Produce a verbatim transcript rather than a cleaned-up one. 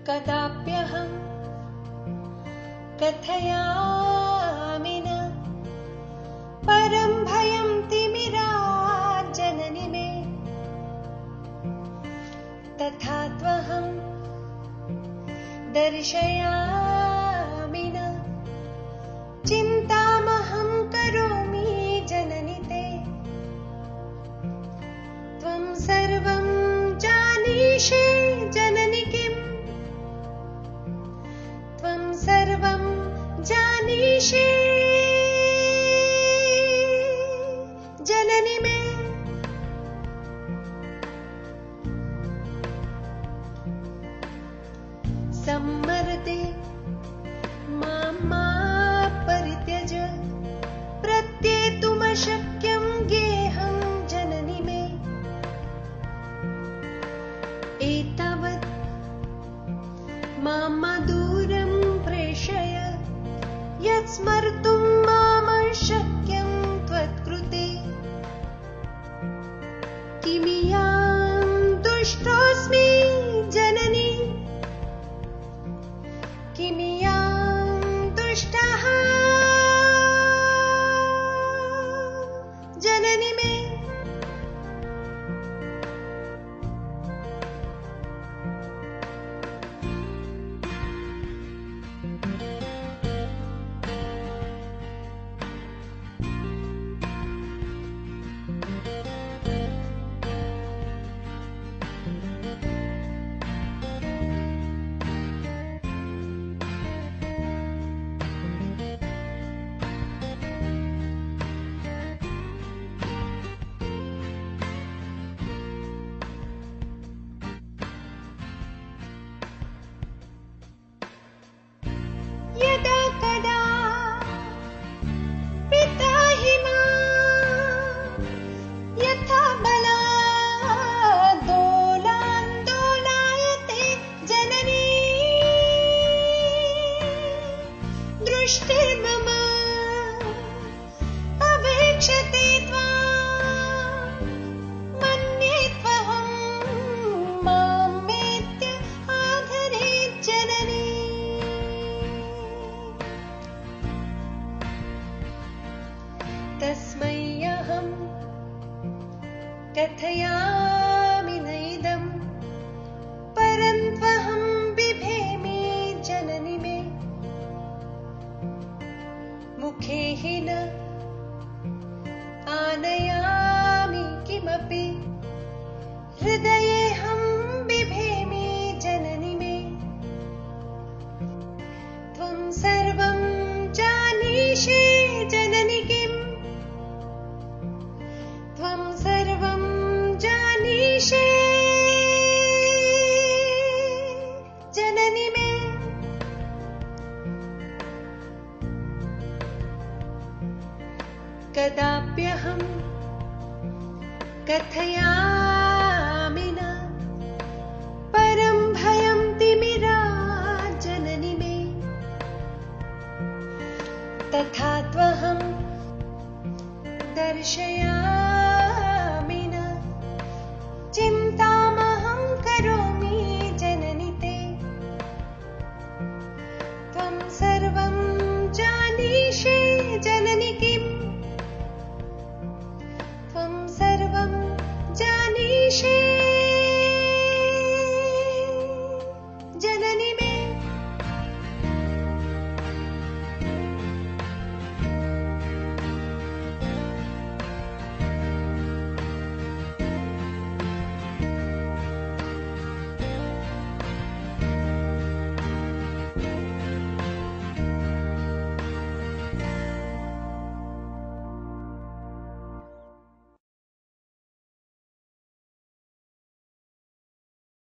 कदाप्यहं कथयामि न परं भयं तिमिरात् जननि मे। तथा त्वहं दर्शयामि न चिन्तामहं करोमि जननि ते। त्वं सर्वं जानीषे जननि किम्? त्वं सर्वं जानीषे जननि मे। सम्मर्दे मां मा परित्यज प्रत्येतुमशक्यं गेहं जननि मे। एतावत् मां मा दूरं प्रेषय यत् स्मर्तुं मामशक्यं त्वत्कृते। किमियां दुष्टोऽस्मि जननि? किमियां दुष्टः जननि मे? यदा कदा पिता हि मां यथा बलात् दोलान्दोलयते जननी। दृष्टिर्मम अवेक्षते त्वां मन्ये त्वहं मां वेत्य आधरेत् जननी। तस्मै अहं कथयामि नैदं परं त्वहं बिभेमि जननि मे। मुखे हि न आनयामि किमपि हृदयेऽहं बिभेमि जननि मे। त्वं सर्वं जानीषे जननि किम्? त्वं सर्वं जानीषे जननि मे। कदाप्यहं कथयामि न परं भयं तिमिरात् जननि मे। तथा त्वहं दर्शयामि